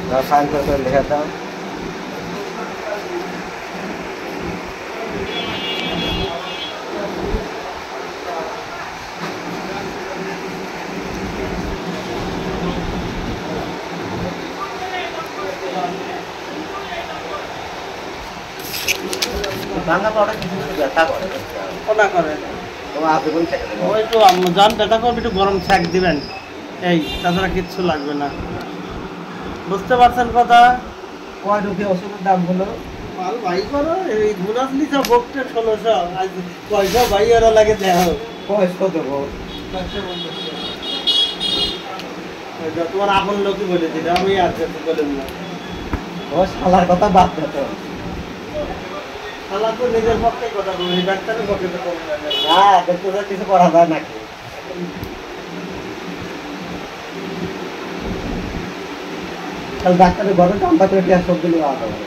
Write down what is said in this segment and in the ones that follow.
Sign করে লিখে দাও। ভাঙা পড়া কিছু ব্যথা করে কোনা করে তোমার আপনি কোন থেকে দেবো ওই একটু জান ব্যথা করবে একটু গরম ছ্যাক দিবেন এই তাছাড়া কিচ্ছু লাগবে না বুঝতে পারছেন কথা কয় রুপি ওষুধের দাম হলো মাল ভাই করো এই গুনাস লিখা বকটা 1600 আজ পয়সা ভাই ওরা লাগে দেখো পয়সা দেবো তোমার আপন লোকই বলে দিলে আমি আর কিছু বললাম না ও শালার কথা বাদ দিতে শালা তো নিজের পক্ষে কথা বলি ডাক্তারের পক্ষে তো কম না দেখতে কিছু করা যায় নাকি তাহলে ডাক্তারের ঘরে কামটা করে টিয়া সবগুলো আলাদা হবে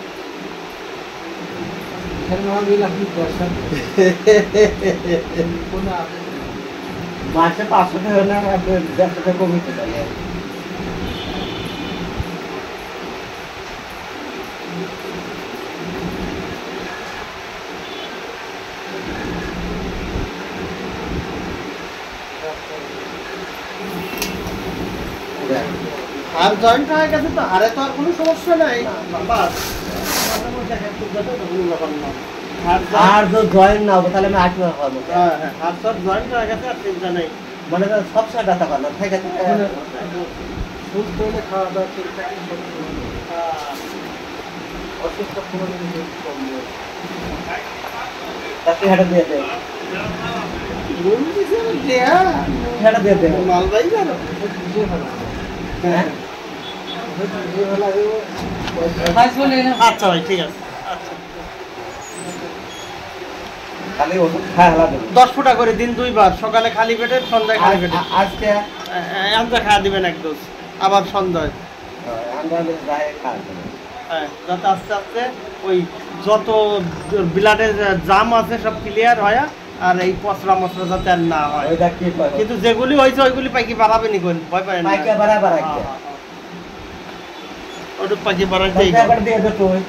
মাসে 500 টাকা হলে 150 টাকা কমিতে পারে আর জয়েন্ট হয়ে গেছে তো আরে তো আর কোনো সমস্যা নাই বাস আর তো জয়েন না হবে তাহলে আমি 8 মাস খাবো হ্যাঁ হ্যাঁ আর সব জয়েন্ট হয়ে গেছে আর চিন্তা নেই মানে সবসময় ব্যথা করে না ঠিক আছে সুস্থ হলে খাওয়া দাওয়া ঠিকঠাক অসুস্থ কোনো জিনিস কমবে তাতে হেঁটে দিয়ে দে হেঁটে দিয়ে দে মালবাই জানো হ্যাঁ আচ্ছা ভাই ঠিক আছে খালি ওষুধ খায় হালা দেবে 10 ফুটা করে দিন 2 বার সকালে খালি পেটে সন্ধ্যায় খালি পেটে আজকে আমরা খাওয়া দিবেন এক ডোজ আবার সন্ধ্যায় আমরা যাই খাওয়া হ্যাঁ যাতে আস্তে আস্তে ওই যত ব্লাডের জাম আছে সব ক্লিয়ার হয় আর এই পচরা মশলা যাতে আর না হয় ওইটা কি করে কিন্তু যেগুলি হয়েছে ওইগুলি পাইকি বাড়াবেনি কোন ভয় পায় না পাইকা বাড়া কি ওটা পাইকি বাড়াইতেই একবার দিয়ে দে তুই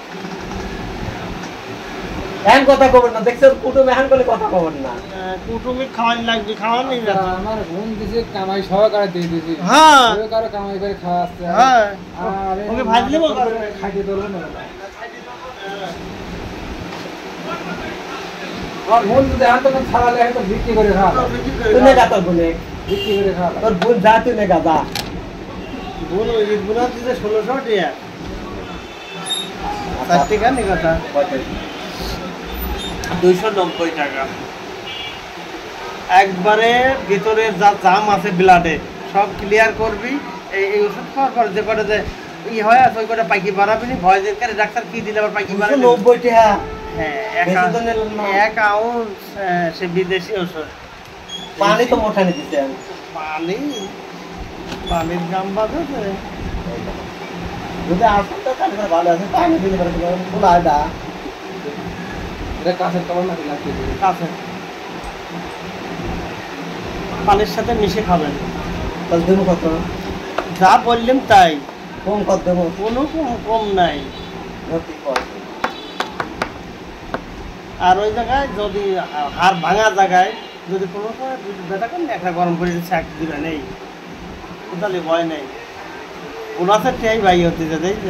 এখন কথা কবেন না দেখছো কুটুম এখন বলে কথা কবেন না কুটুমি খাওয়ানি লাগবে খাওয়ানি না আমার বোন দিছে কামাই সহকারে দিয়ে দিছি হ্যাঁ সহকারে কামাই করে খাওয়া আসছে হ্যাঁ আর ওকে ভাজলে বল খাইতে ধরবে না আর বোন যদি আন তো ছাড়ালে হয়তো বিক্রি করে খাওয়া তুই নেগা তোর বোনে বিক্রি করে খাওয়া তোর বোন যা তুই নেগা যা বোন ওই বোনা দিতে 1600 টাকা তার টাকা নি কথা 290 টাকা একবারে ভিতরের যা জাম আছে ব্লাডে সব ক্লিয়ার করবি এই ওষুধ খাওয়ার পর যে করে যে ই হয় আর ওই করে পাইকি বাড়াবি নি ভয় যে ডাক্তার কি দিলে আবার পাইকি বাড়াবি 90 টাকা হ্যাঁ এক আউন্স সে বিদেশি ওষুধ পানি তো মোটানি দিতে পানির দাম বাড়বে যদি আসুন তো তাহলে ভালো আছে পানি দিলে পারে খোলা দা এটা কাছের কভার না লাগছে কাছে পানির সাথে মিশে খাবেন তাহলে দেবো কত যা বললাম তাই কম কত দেবো কোনো কম নাই ভর্তি কর আর ওই জায়গায় যদি হাড় ভাঙা জায়গায় যদি কোনো ব্যথা করেন একটা গরম করে শাক দিবেন এই তাহলে ভয় নেই ওনাদের টেয়াই ভাই হতে দেখছে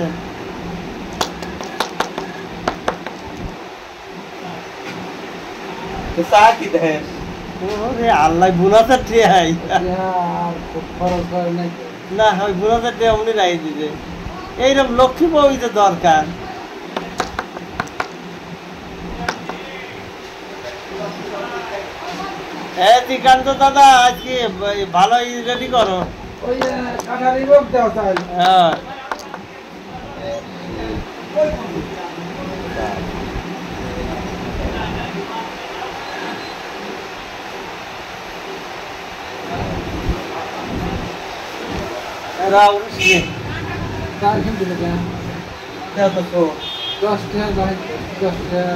চা কি দেন আল্লাহ বুনাতে টেয়াই খরচ করে নাই না ওই বুনাতে টেয়া উনি রাই দিবে এইরকম লক্ষ্মী বই তো দরকার শ্রীকান্ত দাদা আজকে ভালো রেডি করো ওই কাটারি রোগ দেওয়া চাই হ্যাঁ রাউন্ড তার কিন্তু কেন তো তো 10 টাকা ভাই 10 টাকা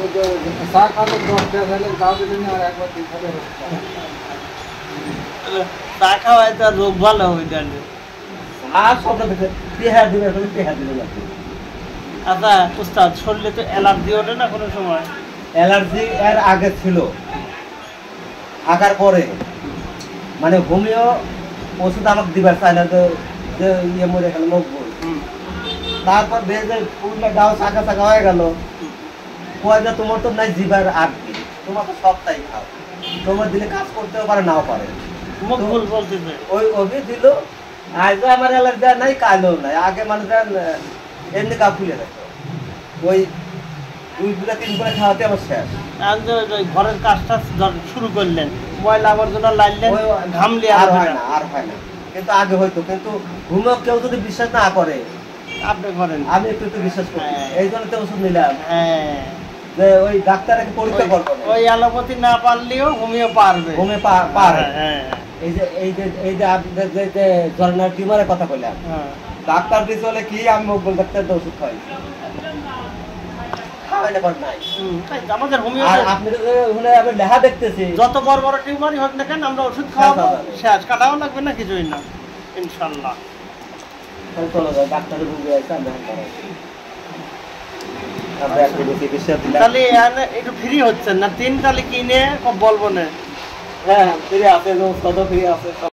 চা খাবে 10 টাকা তাহলে তাও যদি না আর একবার দিন খাবে চা খাওয়ায় তো রোগ ভালো হবে জানি। আর সব দেখে টেহা দিবে বলে টেহা দিবে না। আচ্ছা উস্তাদ, শরীরে তো অ্যালার্জি ওঠে না কোনো সময়? অ্যালার্জি এর আগে ছিল, থাকার পরে মানে হোমিও ওষুধ আমাকে দিবার চায় না, যে ইয়ে মরে গেল মকবুল। তারপর বেজে পুরুলিয়া গাও শাখা শাখা হয়ে গেল, কয় যে তোমার তো নাই জিবার আটকে, তোমার তো সবটাই খাও, তোমার দিলে কাজ করতেও পারে নাও পারে। মকবুল বলতেছে ওই অভি দিল, আজও আমার অ্যালার্জি নাই, কালও নাই। আগে মানুষ এমনি কাপ ফুলে থাকতো, ওই 2-3 করে খাওয়াতে আমার শেষ। আর যে ওই ঘরের কাজটা শুরু করলেন, ময়লা আবর্জনা লাইলেন, ওই ঘামলি আর হয় না, আর হয় না। কিন্তু আগে হয়তো, কিন্তু ঘুমো কেউ যদি বিশ্বাস না করে, আপনি করেন। আমি একটু একটু বিশ্বাস করি, হ্যাঁ। এই জন্য তো ওষুধ নিলাম, হ্যাঁ, যে ওই ডাক্তারকে পরীক্ষা করবো। ওই অ্যালোপ্যাথি না পারলেও হোমিও পারবে। ঘুমে পারে। হ্যাঁ, এই যে আপনাদের যে জর্নাল টিউমারের কথা বললাম, হ্যাঁ। ডাক্তার দিয়ে চলে কি, আমি মকবুল ডাক্তার ওষুধ খাই, খাওয়াই না পার নাই। তাই তো, আমাদের হোমিও আর আপনি তো ওখানে আমি লেখা দেখতেছি, যত বড় বড় টিউমারই হোক না কেন, আমরা ওষুধ খাওয়াবো, খাওয়াবো। শেষ, কাটাও লাগবে না, কিছুই না, ইনশাল্লাহ। চলো যাই, ডাক্তারের বুঝে আছে, আমরা আমরা একটু চিকিৎসা দিলাম। তাহলে একটু ফ্রি হচ্ছেন না, 3 তালে কিনে বলবো না। হ্যাঁ, ফিরে আছে, ফিরে আছে।